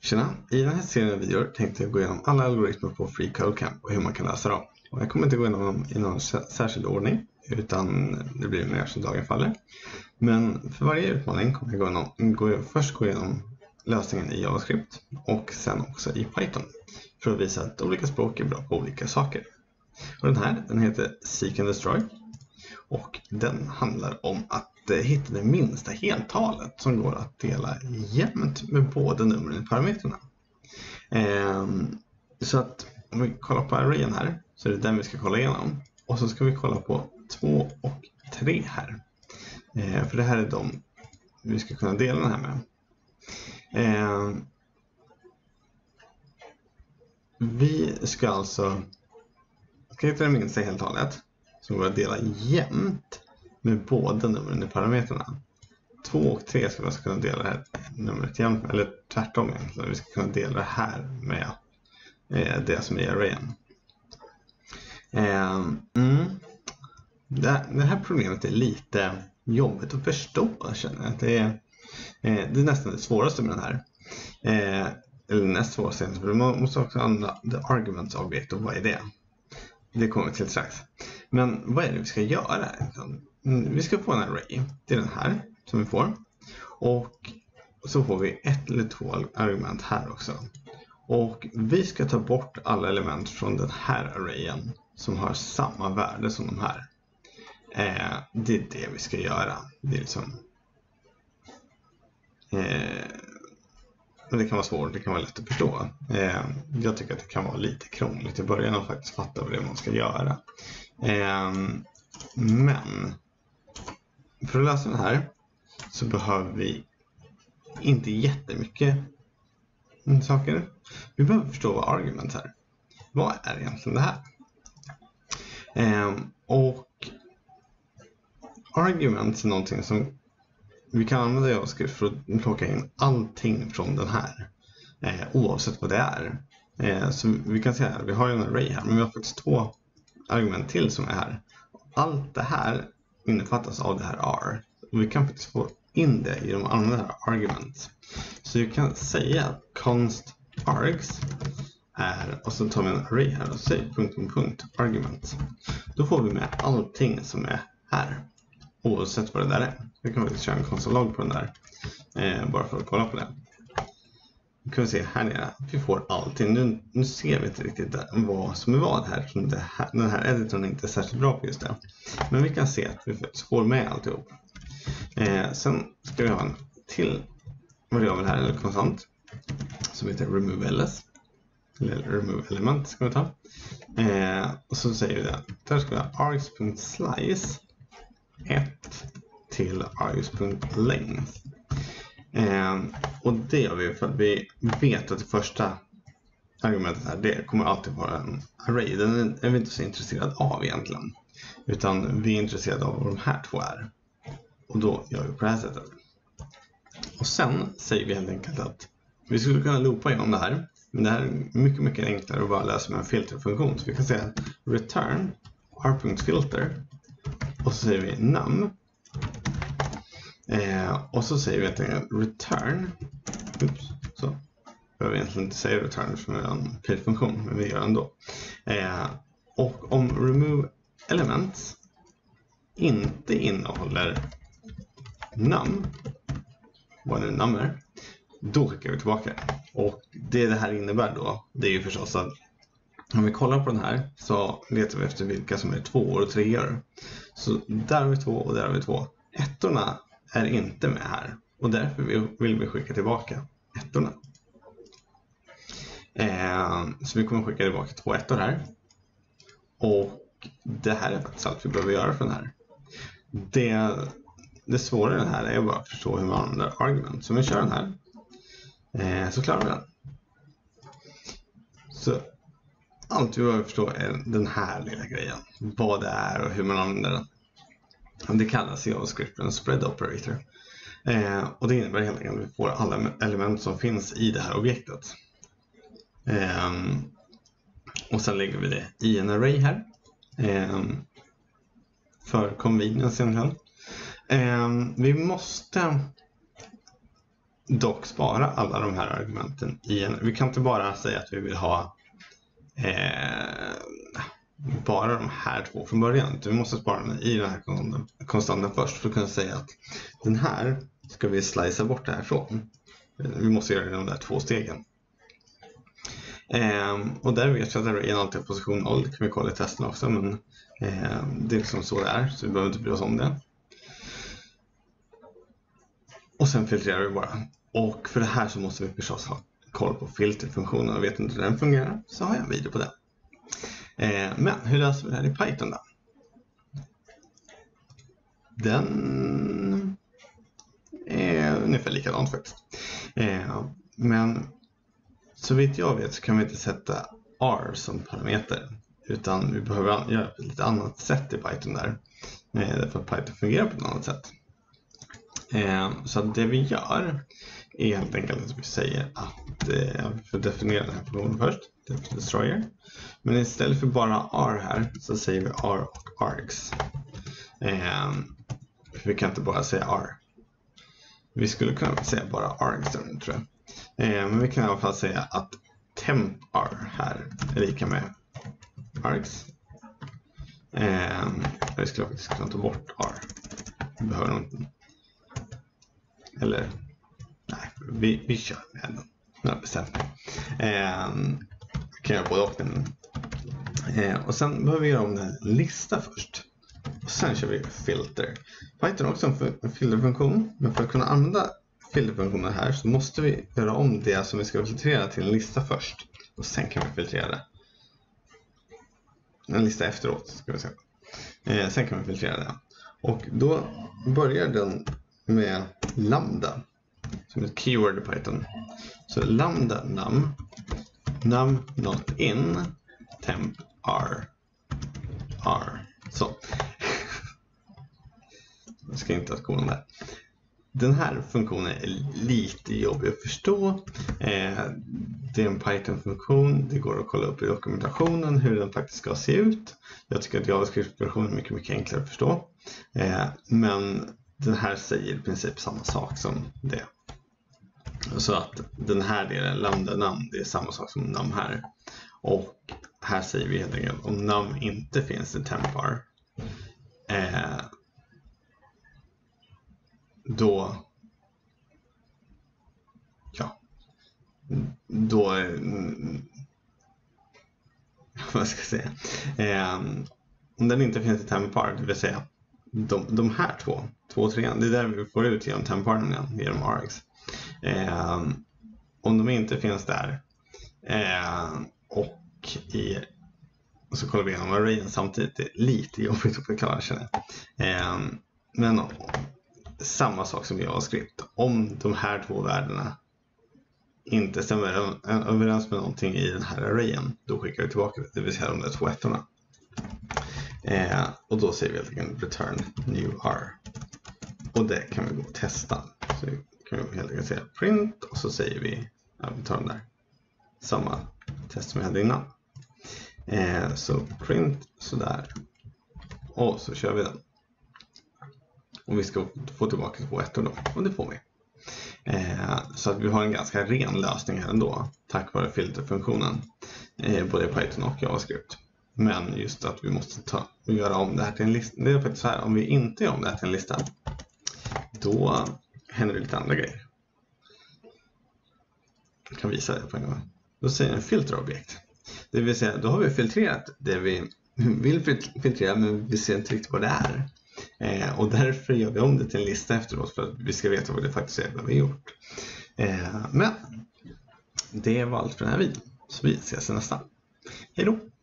Tjena! I den här serien av videor tänkte jag gå igenom alla algoritmer på FreeCodeCamp och hur man kan lösa dem. Och jag kommer inte gå igenom dem i någon särskild ordning, utan det blir mer som dagen faller. Men för varje utmaning kommer jag först gå igenom lösningen i JavaScript och sen också i Python för att visa att olika språk är bra på olika saker. Och den heter Seek and Destroy och den handlar om att hitta det minsta heltalet som går att dela jämnt med båda numren i parametrarna. Så att om vi kollar på arrayen här så är det den vi ska kolla igenom. Och så ska vi kolla på 2 och 3 här. För det här är de vi ska kunna dela den här med. Vi ska alltså hitta det minsta heltalet som går att dela jämnt med båda numren i parametrarna. 2 och 3 ska vi alltså kunna dela det här numret jämnt med, eller tvärtom egentligen. Vi ska kunna dela det här med det som är arrayen. Det här problemet är lite jobbigt att förstå, känner jag. Det är nästan det svåraste med den här. Eller näst svåraste, för man måste också använda the arguments object, och vad är det? Det kommer vi till strax. Men vad är det vi ska göra? Vi ska få en array, det är den här som vi får. Och så får vi 1 eller 2 argument här också. Och vi ska ta bort alla element från den här arrayen som har samma värde som de här. Det är det vi ska göra. Det är liksom... Men det kan vara svårt, det kan vara lätt att förstå. Jag tycker att det kan vara lite krångligt i början att faktiskt fatta vad det är man ska göra. Men för att lösa den här så behöver vi inte jättemycket saker. Vi behöver förstå vad argument är. Vad är egentligen det här? Och argument är någonting som vi kan använda i JavaScript för att plocka in allting från den här. Oavsett vad det är. Så vi kan säga att vi har en array här, men vi har faktiskt 2 argument till som är här. Allt det här innefattas av det här R. Och vi kan faktiskt få in det i de andra argument. Så vi kan säga att const args är, och så tar vi en array här och säger ... argument. Då får vi med allting som är här. Oavsett vad det där är. Vi kan faktiskt köra en konsol-log på den där. Bara för att kolla på det. Nu kan vi se här nere. Vi får allting. Nu ser vi inte riktigt vad som är vad här. Den här editorn är inte särskilt bra på just det. Men vi kan se att vi får med alltihop. Sen ska vi ha en till variabel här, eller konstant, som heter remove ls. Eller remove element ska vi ta. Och så säger vi det. Där ska vi ha args.slice 1 till args.length. Och det gör vi för att vi vet att det första argumentet här, det kommer alltid vara en array. Den är vi inte så intresserad av egentligen. Utan vi är intresserade av vad de här 2 är. Och då gör vi på det här sättet. Och sen säger vi helt enkelt att vi skulle kunna loopa igenom det här. Men det här är mycket, mycket enklare att bara lösa med en filterfunktion. Så vi kan säga return r.filter. Och så säger vi num. Och så säger vi helt enkelt return. Så. Jag behöver egentligen inte säga return för det är en filterfunktion, men vi gör det ändå. Och om remove elements inte innehåller num, vad nu num är, då skickar vi tillbaka. Och det här innebär då, det är ju förstås att om vi kollar på den här så letar vi efter vilka som är 2 och 3. Så där har vi 2 och där har vi 2. Ettorna är inte med här. Och därför vill vi skicka tillbaka ettorna. Så vi kommer skicka tillbaka 2 ettor här. Och det här är faktiskt allt vi behöver göra för den här. Det svåra i den här är bara att förstå hur man använder argument. Så om vi kör den här så klarar vi den. Så allt vi behöver förstå är den här lilla grejen. Vad det är och hur man använder den. Det kallas i JavaScript en spread operator. Och det innebär helt enkelt att vi får alla element som finns i det här objektet. Och sen lägger vi det i en array här. För convenience egentligen. Vi måste dock spara alla de här argumenten i en. Vi kan inte bara säga att vi vill ha bara de här två från början. Vi måste spara den i den här konstanten först för att kunna säga att den här ska vi slicea bort härifrån. Vi måste göra de där 2 stegen. Och där vet jag att det är alltid i position 0. Det kan vi kolla i testen också, men det är liksom så det är, så vi behöver inte bry oss om det. Och sen filtrerar vi bara. Och för det här så måste vi förstås ha koll på filterfunktionen, och vet inte hur den fungerar så har jag en video på det. Men hur löser vi det här i Python då? Den är ungefär likadant faktiskt. Men så vitt jag vet så kan vi inte sätta R som parameter, utan vi behöver göra på ett lite annat sätt i Python där. Därför att Python fungerar på ett annat sätt. Så att det vi gör är helt enkelt att vi säger att vi får definiera den här funktionen först, destroyer. Men istället för bara R här så säger vi R och args. Vi kan inte bara säga R. Vi skulle kunna säga bara args där, tror jag. Men vi kan i alla fall säga att temp R här är lika med args. Vi skulle faktiskt kunna ta bort R. Vi behöver nog inte. Eller nej, vi kör med den. Nu har jag bestämt mig. Vi kan göra både och den. Och sen behöver vi göra om den lista först. Och sen kör vi filter. Python har också en filterfunktion. Men för att kunna använda filterfunktionen här så måste vi göra om det som vi ska filtrera till en lista först. Och sen kan vi filtrera det. En lista efteråt ska vi säga. Sen kan vi filtrera det. Och då börjar den med lambda som ett keyword i Python. Så lambda num not in temp r. Så. Jag ska inte ha koden där. Den här funktionen är lite jobbig att förstå. Det är en Python-funktion. Det går att kolla upp i dokumentationen hur den faktiskt ska se ut. Jag tycker att JavaScript-versionen är mycket enklare att förstå. Men den här säger i princip samma sak som det. Så att den här delen, lambda num, det är samma sak som num här. Och här säger vi helt enkelt om num inte finns i tempar. Då vad ska jag säga? Om den inte finns i tempar, det vill säga de här två och trean, det är där vi får ut genom temparen genom args. Om de inte finns där och så kollar vi igenom arrayen samtidigt, det är lite jobbigt att förklara, känner jag. Men samma sak som JavaScript, om de här två värdena inte stämmer överens med någonting i den här arrayen, då skickar vi tillbaka det, vill säga de där 2 ettorna. Och då säger vi helt enkelt return new r. Och det kan vi gå och testa. Så kan vi helt enkelt säga print och så säger vi tar den där. Samma test som vi hade innan. Så print sådär. Och så kör vi den. Och vi ska få tillbaka 2 ettor då. Och det får vi. Så att vi har en ganska ren lösning här ändå. Tack vare filterfunktionen. Både i Python och JavaScript. Men just att vi måste göra om det här till en lista. Det är faktiskt så här, om vi inte gör om det här till en lista, då händer det lite andra grejer. Jag kan visa det på en gång. Då säger en filterobjekt. Det vill säga, då har vi filtrerat det vi vill filtrera, men vi ser inte riktigt vad det är. Och därför gör vi om det till en lista efteråt för att vi ska veta vad det faktiskt är vad vi har gjort. Men det var allt för den här videon. Så vi ses i nästa. Hej då!